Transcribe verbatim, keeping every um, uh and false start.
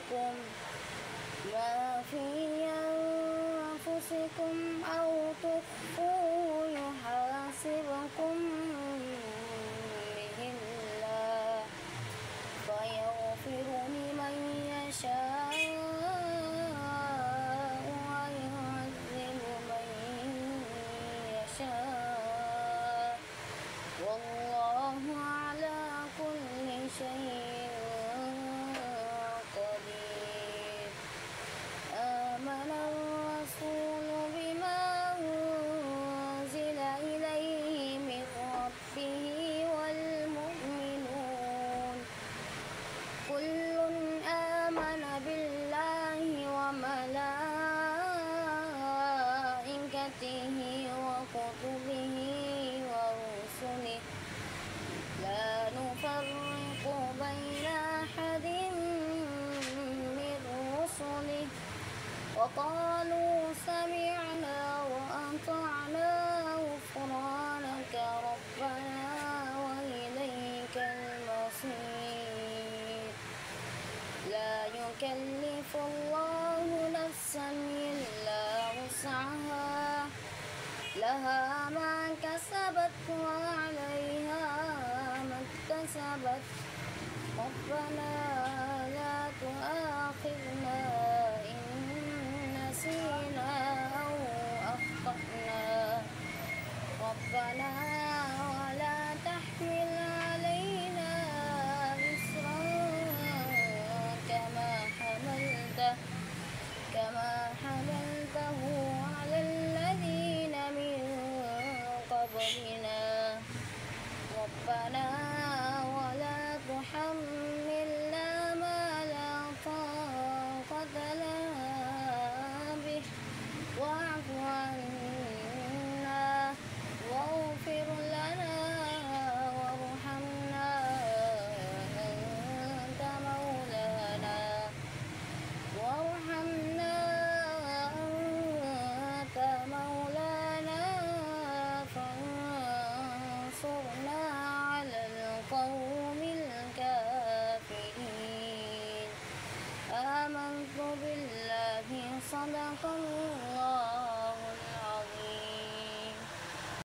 لكم ما في أنفسكم أو تخفوه يحاسبكم به الله فيغفر لمن يشاء ويعذب من يشاء والله على كل شيء قدير. آمن الرسول بما أنزل إليه من ربه والمؤمنون كل آمن بالله وملائكته وكتبه ورسله لا نفرق بين أحد من رسله وقالوا سمعنا وأطعنا غفرانك ربنا وإليك المصير. لا يكلف الله نفسا إلا وسعها لها ما كسبت وعليها ما اكتسبت ربنا لا تؤاخذنا إن نسينا أو أخطأنا ربنا ولا تحمل علينا إصرا كما حملته كما حملته على الذين من قبلنا ربنا ولا تحملنا ما لا طاقة لنا به واعف عنا واغفر لنا وارحمنا أنت مولانا وارحمنا أنت مولانا فانصرنا على القوم الكافرين. آمنت بالله صدق الله